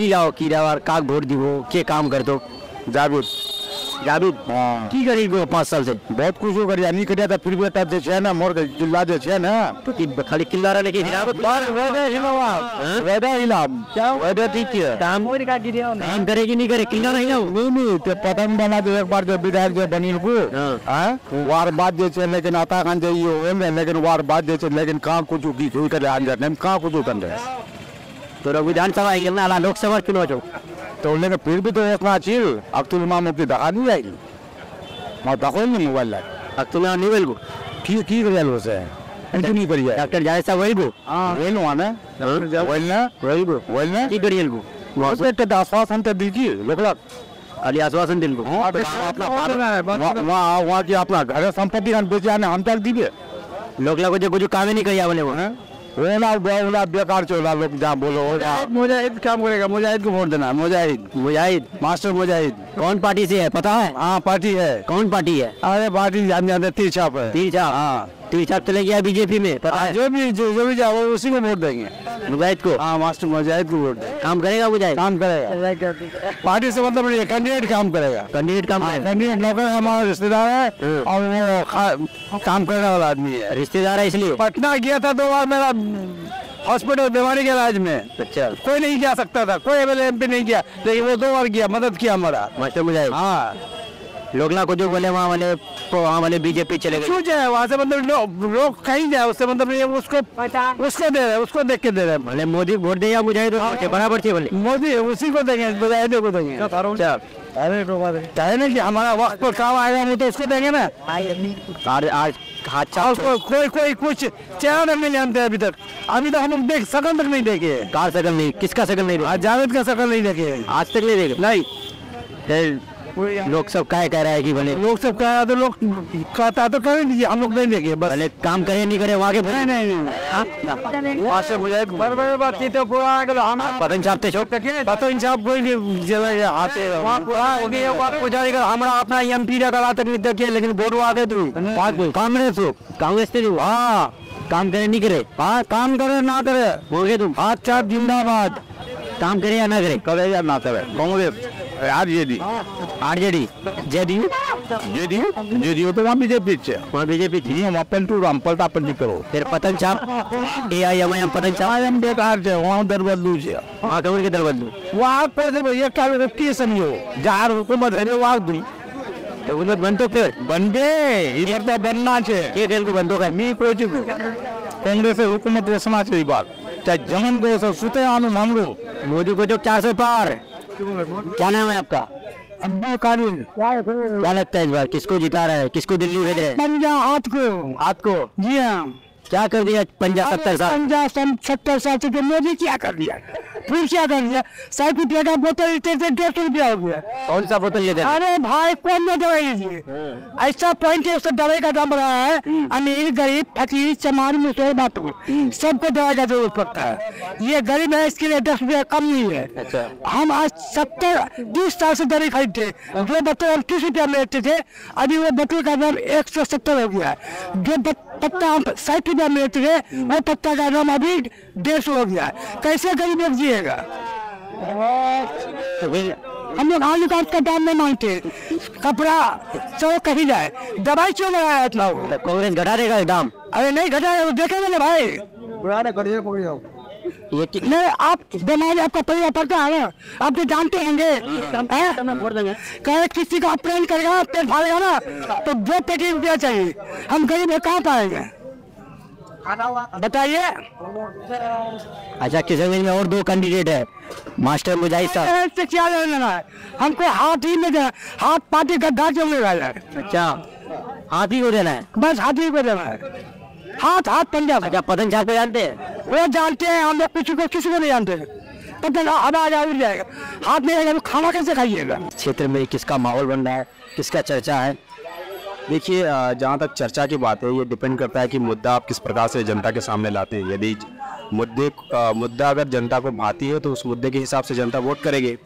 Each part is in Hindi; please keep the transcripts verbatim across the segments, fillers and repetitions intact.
की जाओ की जाओ काक वोट दीवो के काम कर दो जावेद जावेद हाँ की करी गो पाँच साल से बहुत कुछ हो करिया नहीं करिया था फिर भी तब जे ना मोर के जिला जे छे ना तो कि खाली किल्ला रहने के हिलावत बार वेदे हिलावा वेदे हिला क्या वेदे ठीक है काम काम करेगी नहीं करे किल्ला नहीं जाओ नहीं नहीं तो पतंग बना दे एक बार जो विधायक जो बनी को हां वार बाद जे छे लेकिन आता कान जे यो में लेकिन वार बाद जे छे लेकिन कहां कुछ की कोई करे अंदर नहीं कहां कुछ कर रहे तो विधानसभा गेलना लोकसभा चुनाव जो तो लेकिन फिर भी तो इतना चिल अब्दुल मामूद की दगा नहीं आई मैं दखल नहीं मोबाइल ला अब्दुल नहीं वेल को की की कर लो से नहीं करिए डॉक्टर जायद साहब वही को हां वेल वाना वेल ना वही को वेल ना की करियल को वहां पे तो आश्वासन तो दीजिए लोकला अली आश्वासन दिन को अपना वहां वहां की अपना घर संपत्ति का बेचाने हम तक दीजिए लोकला को जो कुछ काम ही नहीं किया बोले वो वो ना बोला बेकार चोला लोग जहाँ बोलो मुजाहिद काम करेगा मुजाहिद को वोट देना मुजाहिद मुजाहिद मास्टर मुजाहिद कौन पार्टी से है पता है हाँ पार्टी है कौन पार्टी है अरे पार्टी जान जाते तीर छाप है तीर छाप हाँ तीर छाप चले गया बीजेपी में पता है जो भी जो, जो भी जाओ उसी को वोट देंगे मुजाहिद को हाँ मास्टर मुजाहिद को वोट देंगे काम करेगा मुजाहिद काम करेगा पार्टी से मतलब नहीं कैंडिडेट काम करेगा कैंडिडेट काम करेगा कैंडिडेट लोग हमारा रिश्तेदार है और वो काम करने वाला आदमी है रिश्तेदार है इसलिए पटना गया था दो बार मेरा हॉस्पिटल बीमारी के इलाज में अच्छा कोई नहीं जा सकता था कोई एम एम पी नहीं किया लेकिन वो दो बार किया मदद किया हमारा मास्टर मुजाहिद हाँ लोगला को जो बोले वहाँ वाले वहाँ वाले बीजेपी चले गए क्यों जाए वहाँ से मतलब लोग लोग कहीं जाए उससे मतलब ये उसको उसको दे रहे उसको देख के दे रहे बोले मोदी वोट दे या मुजाहिद बराबर थे बोले मोदी उसी को देंगे मुजाहिद को देंगे अरे चाहे ना कि हमारा वक्त पर काम आएगा वो तो उसको देंगे ना आज आज हाथ को, कोई कोई कुछ चेहरा नहीं जानते अभी तक अभी तक हम लोग देख सकल तक नहीं देखे कार सकल नहीं किसका सकल नहीं आज जावेद का शकल नहीं देखे आज तक नहीं देखे नहीं लोग सब क्या कह रहा है कि भले लोग सब कह तो लोग कहता तो कर दीजिए हम लोग नहीं देखे बस भले काम करे नहीं करे वहाँ के नहीं नहीं वहाँ से मुझे बार बार बात की तो पूरा हम पतन छापते छोड़ पतन छाप कोई जगह आते पुजारी का हमारा अपना एम पी का तक नहीं देखे लेकिन वोट आते तू कांग्रेस हो कांग्रेस से हाँ काम करे नहीं करे हाँ काम करे ना करे बोले तुम आज चाप जिंदाबाद काम करे या ना करे करे या ना करे Congress RJD RJD JDU JDU JDU तो वहाँ बीजेपी है वहाँ बीजेपी थी वहाँ पेंटू राम पलटा पंजी करो फिर पतन छाप ए आई एम पतन छाप हम बेकार है वहाँ दर बदलू है वहाँ कौन के दर बदलू वहाँ पर ये क्या की समझो जहाँ हुकूमत है वहाँ दूँ तो उन्हें बनतो फिर बन गए इधर तो बनना चाहिए ये खेल को बंदो का मी कोई कांग्रेस हुकूमत रचना चाहिए बात चाहे जमन को सब सुते आनु मामलो मोदी को जो चार सौ पार क्या नाम है आपका अब्बा कानून क्या लगता है इस बार किसको जिता रहा है किसको दिल्ली भेज रहे हैं पंजा हाथ को हाथ को जी हाँ क्या कर दिया पंजा सत्तर साल पंजा सत्तर साल से मोदी क्या कर दिया फिर क्या कर दिया साठ रुपया का बोतल डेढ़ सौ रुपया हो गया कौन सा बोतल ये अरे भाई कौन में दवाई लीजिए ऐसा पॉइंट है उससे दवाई का दाम रहा है अमीर गरीब फकीर चमार मुसोर बातों सबको दवाई का जरूरत पड़ता है ये गरीब है इसके लिए दस रुपया कम नहीं है अच्छा हम आज सत्तर बीस साल से दवाई खरीदते जो बोतल हम तीस रुपया में लेते थे अभी वो बोतल का दाम एक सौ सत्तर हो गया है जो पत्ता हम साठ रुपया में लेते थे वो पत्ता का दाम अभी डेढ़ सौ हो गया है कैसे गरीब लोग जिएगा हम लोग आलू का उसका दाम नहीं मांगते कपड़ा सब कहीं जाए दवाई क्यों लगाया इतना कांग्रेस घटा देगा दाम अरे नहीं घटा देखे मैंने भाई ये नहीं आप बीमारी आपका परिवार पड़ता है ना आप तो जानते होंगे किसी का ऑपरेशन करेगा पेट फाड़ेगा ना तो दो पेटी रुपया चाहिए हम गरीब है कहाँ पाएंगे बताइए। अच्छा किशनगंज में और दो कैंडिडेट है मास्टर मुजाहिद साहब से क्या लेना है हमको हाथ ही में देना हाथ पार्टी गद्दा चलने वाला है। अच्छा हाथ ही को देना है बस हाथ ही को देना है हाथ हाथ पंजाब। अच्छा पतन छाप को जानते हैं वो जानते हैं हम लोग किसी को किसी को नहीं जानते पतन आवाज आ जाएगा हाथ में रहेगा खाना कैसे खाइएगा। क्षेत्र में किसका माहौल बन रहा है किसका चर्चा है। देखिए जहाँ तक चर्चा की बात है ये डिपेंड करता है कि मुद्दा आप किस प्रकार से जनता के सामने लाते हैं। यदि मुद्दे मुद्दा अगर जनता को भाती है तो उस मुद्दे के हिसाब से जनता वोट करेगी।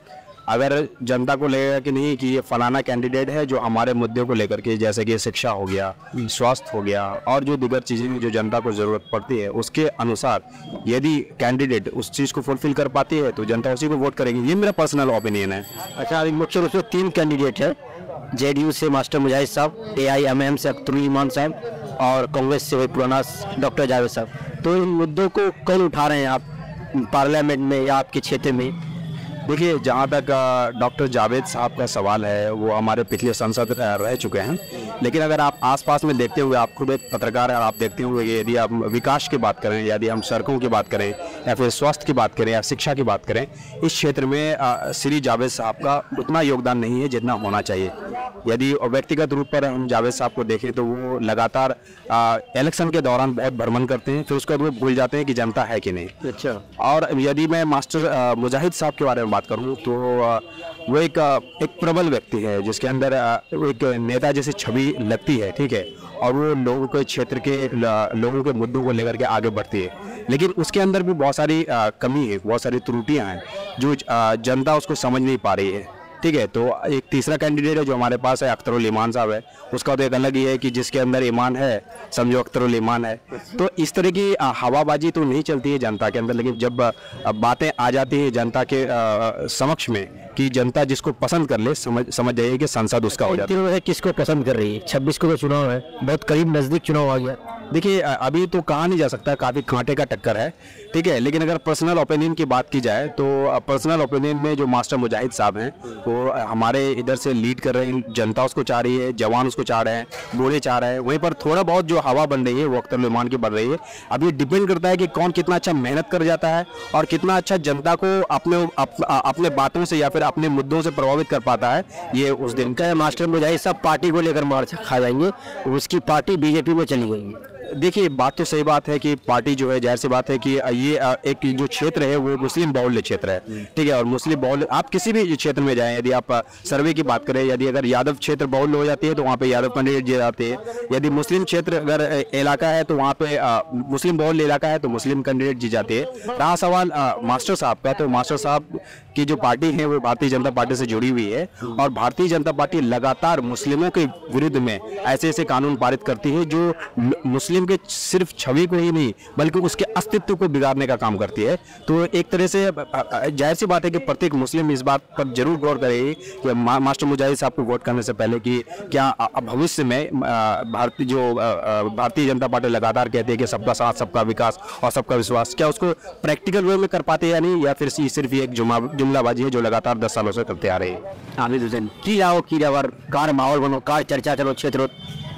अगर जनता को लगेगा कि नहीं कि ये फलाना कैंडिडेट है जो हमारे मुद्दों को लेकर के, जैसे कि शिक्षा हो गया, स्वास्थ्य हो गया और जो दीगर चीज़ें जो जनता को ज़रूरत पड़ती है, उसके अनुसार यदि कैंडिडेट उस चीज़ को फुलफिल कर पाती है तो जनता उसी को वोट करेगी। ये मेरा पर्सनल ओपिनियन है। अच्छा, अभी मुख्य रूप से तीन कैंडिडेट है, जेडीयू से मास्टर मुजाहिद साहब, एआईएमआईएम से अख्तरुल ईमान साहब और कांग्रेस से वही पुराना डॉक्टर जावेद साहब। तो इन मुद्दों को कौन उठा रहे हैं आप पार्लियामेंट में या आपके क्षेत्र में? देखिए, जहाँ तक डॉक्टर जावेद साहब का सवाल है, वो हमारे पिछले सांसद रह चुके हैं, लेकिन अगर आप आसपास में देखते हुए, आप खुद एक पत्रकार हैं, आप देखते हुए यदि आप विकास की बात करें, यदि हम सड़कों की बात करें या फिर स्वास्थ्य की बात करें या शिक्षा की बात करें, इस क्षेत्र में आ, श्री जावेद साहब का उतना योगदान नहीं है जितना होना चाहिए। यदि व्यक्तिगत रूप पर हम जावेद साहब को देखें तो वो लगातार आ, इलेक्शन के दौरान बहुत भ्रमण करते हैं, फिर उसके बाद वो भूल जाते हैं कि जनता है कि नहीं। अच्छा। और यदि मैं मास्टर आ, मुजाहिद साहब के बारे में बात करूं तो आ, वो एक आ, एक प्रबल व्यक्ति है जिसके अंदर आ, एक नेता जैसी छवि लगती है, ठीक है, और वो लोगों के क्षेत्र के लोगों के मुद्दों को लेकर के आगे बढ़ती है, लेकिन उसके अंदर भी बहुत सारी आ, कमी है, बहुत सारी त्रुटियां हैं जो आ, जनता उसको समझ नहीं पा रही है, ठीक है। तो एक तीसरा कैंडिडेट है जो हमारे पास है, अख्तरुल ईमान साहब है। उसका तो एक अलग ही है कि जिसके अंदर ईमान है समझो अख्तरुल ईमान है। तो इस तरह की आ, हवाबाजी तो नहीं चलती है जनता के अंदर, लेकिन जब आ, बातें आ जाती है जनता के आ, समक्ष में कि जनता जिसको पसंद कर ले, समझ समझ जाइए कि संसद उसका हो जाता है। किसको पसंद कर रही है? छब्बीस को तो चुनाव है, बहुत करीब नजदीक चुनाव आ गया। देखिए, अभी तो कहा नहीं जा सकता, काफ़ी कांटे का टक्कर है, ठीक है, लेकिन अगर पर्सनल ओपिनियन की बात की जाए तो पर्सनल ओपिनियन में जो मास्टर मुजाहिद साहब हैं वो हमारे इधर से लीड कर रहे हैं, जनता उसको चाह रही है, जवान उसको चाह रहे हैं, बूढ़े चाह रहे हैं। वहीं पर थोड़ा बहुत जो हवा बन रही है वो अख्तरुल ईमान की बन रही है। अब ये डिपेंड करता है कि कौन कितना अच्छा मेहनत कर जाता है और कितना अच्छा जनता को अपने अप, अपने बातों से या फिर अपने मुद्दों से प्रभावित कर पाता है। ये उस दिन का मास्टर मुजाहिद साहब पार्टी को लेकर मार खा जाएंगे, उसकी पार्टी बीजेपी में चली गई है। देखिए, बात तो सही बात है कि पार्टी जो है, जाहिर सी बात है कि ये एक जो क्षेत्र है वो मुस्लिम बाहुल्य क्षेत्र है, ठीक है, और मुस्लिम बाहुल्य आप किसी भी क्षेत्र में जाएं, यदि आप सर्वे की बात करें, यदि अगर यादव क्षेत्र बाहुल्य हो जाती है तो वहाँ पे यादव कैंडिडेट जीत जाते हैं। यदि मुस्लिम क्षेत्र अगर इलाका है तो वहाँ पे आ, मुस्लिम बाहुल्य इलाका है तो मुस्लिम कैंडिडेट जीत जाते हैं। रहा सवाल आ, मास्टर साहब का, तो मास्टर साहब की जो पार्टी है वो भारतीय जनता पार्टी से जुड़ी हुई है और भारतीय जनता पार्टी लगातार मुस्लिमों के विरुद्ध में ऐसे ऐसे कानून पारित करती है जो मुस्लिम के सिर्फ छवि को ही नहीं बल्कि उसके अस्तित्व को बिगाड़ने का काम करती है। तो एक तरह से जाहिर सी बात है कि प्रत्येक मुस्लिम इस बात पर जरूर गौर करे कि मा, मास्टर मुजाहिद साहब को वोट करने से पहले कि क्या भविष्य में भारतीय जो भारतीय जनता पार्टी लगातार कहती है कि सबका साथ, सबका विकास और सबका विश्वास, क्या उसको प्रैक्टिकल वे में कर पाते या नहीं, या फिर सिर्फ एक जुमा जुमलाबाजी है जो लगातार दस सालों से करते आ रही है। आमिर हुसैन की आओ की जावर कार माहौल बनो, कार चर्चा चलो क्षेत्र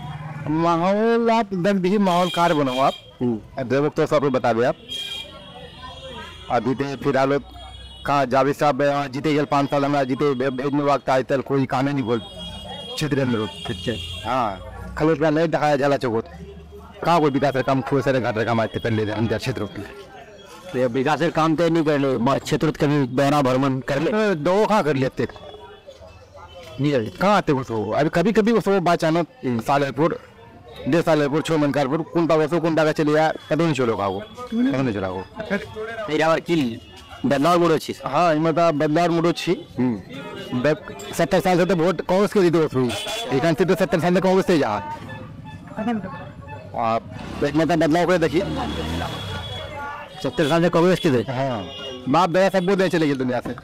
माहौल आप दस भी माहौल कार बनो आप देवक तो सब बता दे आप अभी तो फिलहाल कहाँ जावेद साहब जीते गए पाँच साल हमारा जीते भेजने वक्त आज तक कोई काम नहीं बोल क्षेत्र में हाँ खाली इतना नहीं दिखाया जाला चौक कहाँ कोई विकास काम खूब सारे घाटे काम आते कर लेते अंदर क्षेत्र के विकास काम तो नहीं कर ले, क्षेत्र कभी बहना भ्रमण कर ले, दो कहाँ कर लेते नहीं कहाँ आते वो अभी कभी कभी वो बाचानो सालेपुर डेढ़ सालेपुर छो मनकारपुर कुंटा वैसे कुंटा का चले यार कदम नहीं चलो वो कदम नहीं चला वो बदलाव मुड़ो छी। हाँ मतलब बदलाव मुड़ो छी सत्तर साल से तो वोट कांग्रेस के जीतो थ्रू एक तो सत्तर साल से कांग्रेस से जा आप मतलब बदलाव कर देखिए सत्तर साल से कांग्रेस के थे। हाँ बाप बेटा सब बोलते चले गए दुनिया से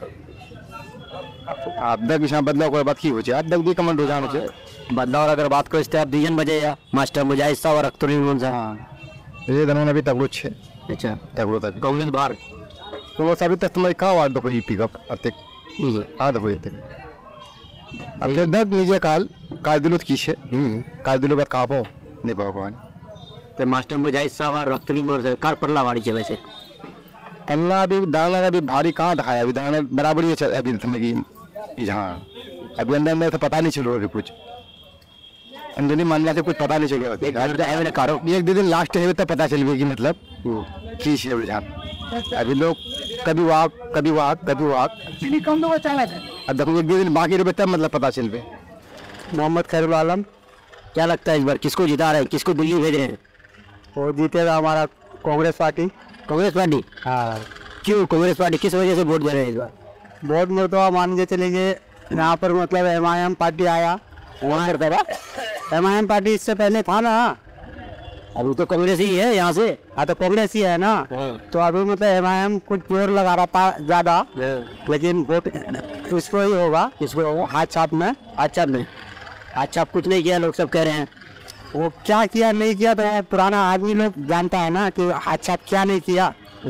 आप दस विषय बदलाव कर बात की हो जाए दस भी कमेंट हो जाना चाहिए बदलाव अगर बात करो इस दीजन बजे या मास्टर मुजाहिद साहब और अख्तरुल ईमान साहब। हाँ ये दोनों अभी तगड़ो छे अच्छा तगड़ो तक कांग्रेस बाहर तो वो सभी तक तुम्हारी कहाँ वार दो कोई पिकअप अतक हाँ दो कोई तक अब दस निजे काल काल दिलो की छे काल दिलो बात कहाँ पाओ नहीं पाओ कौन तो मास्टर मुजाहिद साहब और अख्तरुल ईमान साहब कार पड़ला वाली है वैसे अल्लाह अभी दाना अभी भारी कहाँ दिखाया अभी दाना बराबर ही अभी समझ हाँ अभी अंदर में तो पता नहीं चलो अभी कुछ अंदर नहीं मानने से कुछ पता नहीं चलेगा कारो एक दो दिन लास्ट है तो पता चलेगी मतलब की है अभी लोग कभी वाक कभी वाक कभी वाक अब देखो एक दो दिन बाकी रहे तब मतलब पता चल पे। मोहम्मद खैरुल आलम क्या लगता है इस बार किसको जिता रहे हैं, किसको दिल्ली भेज रहे हैं? वो जीतेगा हमारा कांग्रेस पार्टी। कांग्रेस पार्टी? हाँ क्यों कांग्रेस पार्टी किस वजह से वोट दे रहे हैं इस बार? बहुत मरतबा मान के चले गए यहाँ पर, मतलब एम आई एम पार्टी आया वहाँ करता था। एम आई एम पार्टी इससे पहले था ना, अभी तो कांग्रेस ही है यहाँ से। हाँ तो कांग्रेस ही है ना, तो अभी मतलब एम आई एम कुछ जोर लगा रहा था ज़्यादा, लेकिन वोट उसको ही होगा। किसको होगा? हाथ छाप में। हाथ छाप में हाथ छाप कुछ नहीं किया, लोग सब कह रहे हैं। वो क्या किया नहीं किया तो पुराना आदमी लोग जानता है ना कि हाथ छाप क्या नहीं किया।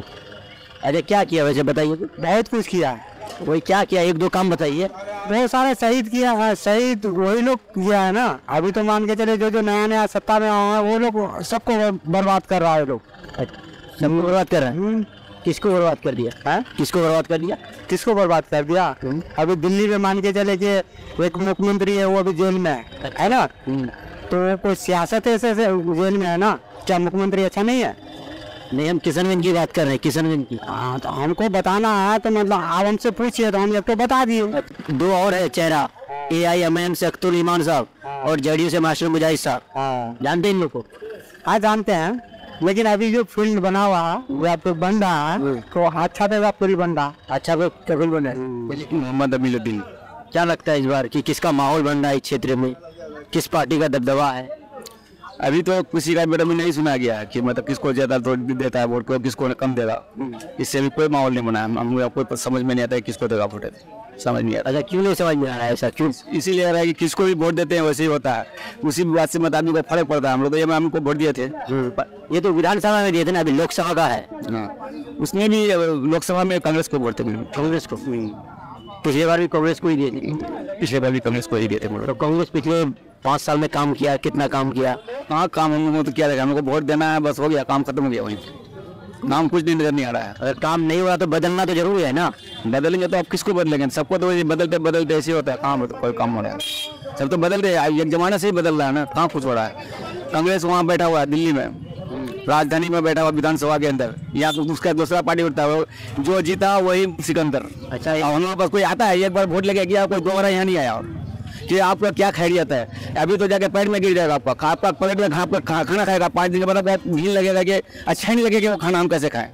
अरे क्या किया वैसे बताइए तो। बहुत कुछ किया है। वही क्या किया, एक दो काम बताइए। बहुत सारे शहीद किया है, शहीद वही लोग किया है ना। अभी तो मान के चले जो जो नया नया सत्ता में आए हैं वो लोग सबको बर्बाद कर रहा है। लोग सबको बर्बाद कर रहे हैं। किसको बर्बाद कर दिया है? किसको बर्बाद कर दिया? किसको बर्बाद कर दिया? अभी दिल्ली में मान के चले कि एक मुख्यमंत्री है वो अभी जेल में है, है ना। तो कोई सियासत ऐसे जेल में है ना, क्या मुख्यमंत्री अच्छा नहीं है? नहीं, हम किशनगंज की बात कर रहे हैं, किशनगंज की। हाँ तो हमको बताना है तो मतलब आप हमसे पूछिए तो हम आपको बता दिए। दो और है चेहरा, ए आई एम एम से अख्तरुल ईमान साहब और जेडीयू से मास्टर मुजाहिद साहब। हाँ जानते हैं इन लोग को? हाँ जानते हैं, लेकिन अभी जो फील्ड बना हुआ है वो आपको बन रहा है तो अच्छा पे पूरी बन रहा। अच्छा पे कभी बन रहा है। मोहम्मद अमीरुद्दीन, क्या लगता है इस बार कि किसका माहौल बन रहा है इस क्षेत्र में, किस पार्टी का दबदबा है? अभी तो किसी का मेरे में नहीं सुना गया है कि मतलब किसको ज्यादा तो देता है वोट को, किसको कम देगा। इससे भी कोई माहौल नहीं बना है। हम कोई समझ में नहीं आता है किसको देगा वोट, समझ नहीं आता। अच्छा क्यों नहीं समझ में आ रहा है ऐसा? क्यों? इसीलिए आ रहा है कि किसको भी वोट देते हैं वैसे ही होता है, उसी बात से मत आदमी को फर्क पड़ता है। हम लोग तो ये हमको वोट दिए थे, ये तो विधानसभा में दिए थे ना, अभी लोकसभा का है। उसमें भी लोकसभा में कांग्रेस को वोट थे, कांग्रेस को। पिछले बार भी कांग्रेस को ही दिए थे। पिछले बार भी कांग्रेस को ही दिए थे। तो कांग्रेस पिछले पाँच साल में काम किया, कितना काम किया? कहाँ काम, हम लोगों तो क्या रहेगा, हमको वोट देना है बस, हो गया काम खत्म हो गया। वहीं नाम कुछ नहीं नजर नहीं आ रहा है। अगर काम नहीं हो रहा तो बदलना तो जरूरी है ना। बदलेंगे तो आप किसको बदलेंगे? सबको तो बदलते बदलते ऐसे होता है, काम तो कोई काम हो रहा है। सब तो बदल रहे हैं, एक जमाने से ही बदल रहा है ना, कहाँ कुछ हो रहा है। कांग्रेस वहाँ बैठा हुआ है दिल्ली में, राजधानी में बैठा हुआ विधानसभा के अंदर, यहाँ तो उसका दूसरा पार्टी उठता है, जो जीता वही सिकंदर। अच्छा, हम लोग पास कोई आता है एक बार वोट लेके गया, कोई दोबारा यहाँ नहीं आया। और कि आपका क्या खैरियत है? अभी तो जाके पेट में गिर जाएगा आपका, आपका पेट में आपका खा, खाना खाएगा पाँच दिन के बाद भीड़ लगेगा कि अच्छा नहीं लगेगा वो खाना हम कैसे खाएं।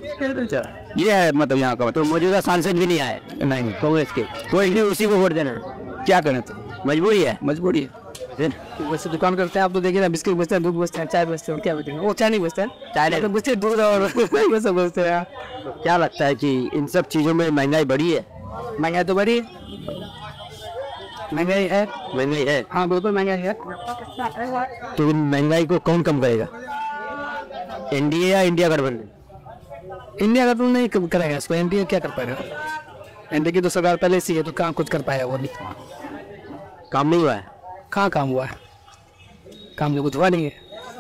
ये है मतलब यहाँ का। तो मौजूदा सांसद भी नहीं आए नहीं कांग्रेस के, कोई नहीं, उसी को वोट देना। क्या करें, तो मजबूरी है। मजबूरी है। वैसे दुकान करते हैं आप तो देखिए ना, बिस्किट बेचते हैं, दूध बेचते हैं, चाय बेचते हैं, क्या बेचते हैं? वो चाय नहीं बेचते हैं, चाय नहीं, तो बिस्किट दूध और सब बेचते हैं। क्या लगता है कि इन सब चीज़ों में महंगाई बढ़ी है? महंगाई तो बढ़ी, महंगाई है, महंगाई है। हाँ बिल्कुल महंगाई है। तो इन महंगाई को कौन कम करेगा, एनडीए या इंडिया गठबंधन? इंडिया का तो नहीं कम करेगा इसको, एनडीए क्या कर पाएगा? एनडीए की तो सरकार पहले से है, तो कहाँ कुछ कर पाया? वो नहीं, काम नहीं हुआ है। कहाँ काम हुआ है? काम तो कुछ हुआ नहीं है।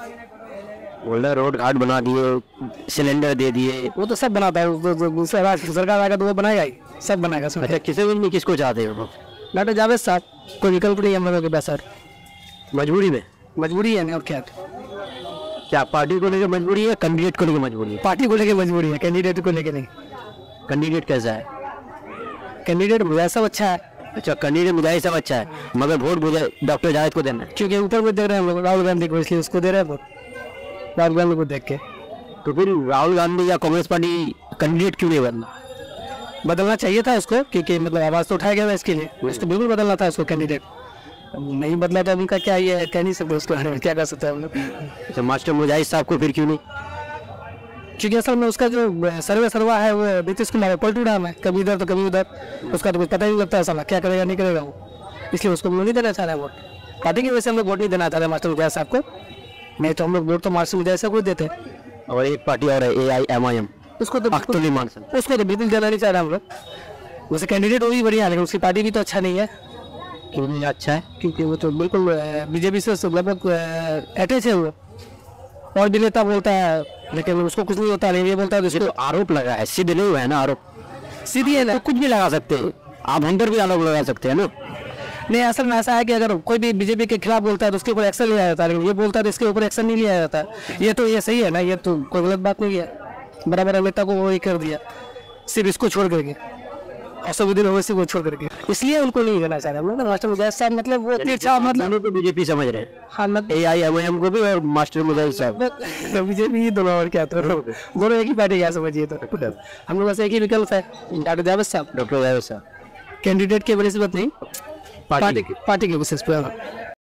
बोल रहे रोड घाट बना दिए, सिलेंडर दे दिए। वो तो सब बनाता है, वो तो दूसरा सरकार आएगा तो वो बनाएगा ही, सब बनाएगा। अच्छा, किसी में किसको चाहते हो? डॉक्टर जावेद साहब, कोई विकल्प नहीं है हम लोगों के पास सर, मजबूरी में। मजबूरी है नहीं और क्या? क्या पार्टी को लेकर मजबूरी है, कैंडिडेट को लेकर मजबूरी है? पार्टी को लेकर मजबूरी है, कैंडिडेट को लेकर नहीं। कैंडिडेट कैसा है? कैंडिडेट वैसा अच्छा है। अच्छा, कैंडिडेट मुजाहिद साहब अच्छा है, मगर वोट डॉक्टर जावेद को देना है क्योंकि ऊपर को देख रहे हैं हम लोग, राहुल गांधी को, इसलिए उसको दे रहे हैं वोट, राहुल गांधी को देख के। तो फिर राहुल गांधी या कांग्रेस पार्टी कैंडिडेट क्यों नहीं बदला? बदलना चाहिए था उसको, क्योंकि मतलब आवाज़ तो उठाया गया था इसके लिए, उसको बिल्कुल बदलना था उसको कैंडिडेट। नहीं बदला था उनका क्या, ये कह नहीं सकते उसको, क्या कर सकते हैं हम लोग। अच्छा, मास्टर मुजाहिद साहब को फिर क्यों नहीं? क्योंकि असल में उसका जो सर्वे सर्वा है वो नीतीश कुमार पलटू डाम है, कभी इधर तो कभी उधर, उसका तो कुछ पता ही नहीं लगता है साला क्या करेगा नहीं करेगा वो, इसलिए उसको हम लोग नहीं देना चाह रहे हैं वोट। पार्टी की वजह से हम लोग वोट नहीं देना चाह रहे मास्टर मुजाहिद साहब को, नहीं तो हम लोग वोट तो मास्टर मुजाहिद साहब को देते। और एक पार्टी और है, ए आई एम आई एम, उसको तो अख्तरुल ईमान साहब, उसको तो बिल्कुल देना नहीं चाह रहे हम लोग। वैसे कैंडिडेट वो भी बढ़िया है, लेकिन उसकी पार्टी भी तो अच्छा नहीं है। क्यों नहीं अच्छा है? क्योंकि वो तो बिल्कुल बीजेपी से लगभग अटैच है वो, और भी नेता बोलता है लेकिन उसको कुछ नहीं होता, नहीं ये बोलता है तो तो आरोप लगा है, सीधे नहीं हुआ है ना आरोप, सीधी है ना, तो कुछ भी लगा सकते हैं आप, हम पर भी आरोप लगा सकते हैं ना। नहीं असल में ऐसा है कि अगर कोई भी बीजेपी के खिलाफ बोलता है तो उसके ऊपर एक्शन लिया जाता है, लेकिन ये बोलता है तो इसके ऊपर एक्शन नहीं लिया जाता। ये तो ये सही है ना, ये तो कोई गलत बात नहीं है, बराबर नेता को वो ये कर दिया, सिर्फ इसको छोड़ करके। असुद्दीन ओवैसी को छोड़ करके, इसलिए उनको नहीं करना चाह रहे हम लोग। मास्टर मुजाहिद साहब मतलब वो अच्छा मतलब बीजेपी समझ रहे हैं, हाँ मतलब ए आई एम एम को भी और मास्टर मुजाहिद साहब बीजेपी दोनों और क्या, तो दोनों एक ही पार्टी क्या समझिए। तो हम लोग बस एक ही विकल्प है, डॉक्टर जावेद साहब। डॉक्टर जावेद साहब कैंडिडेट के वजह से बात नहीं, पार्टी पार्टी के विशेष पर